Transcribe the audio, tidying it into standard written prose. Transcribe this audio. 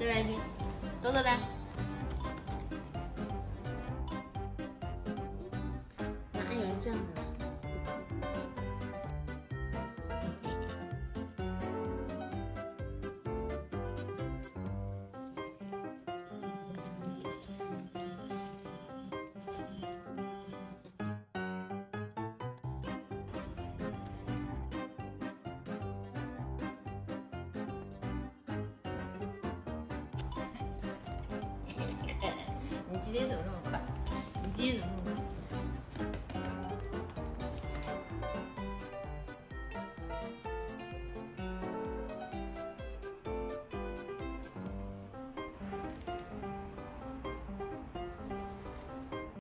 再来一遍，豆豆来。哪有这样的？你今天怎么那么快？你今天怎么那么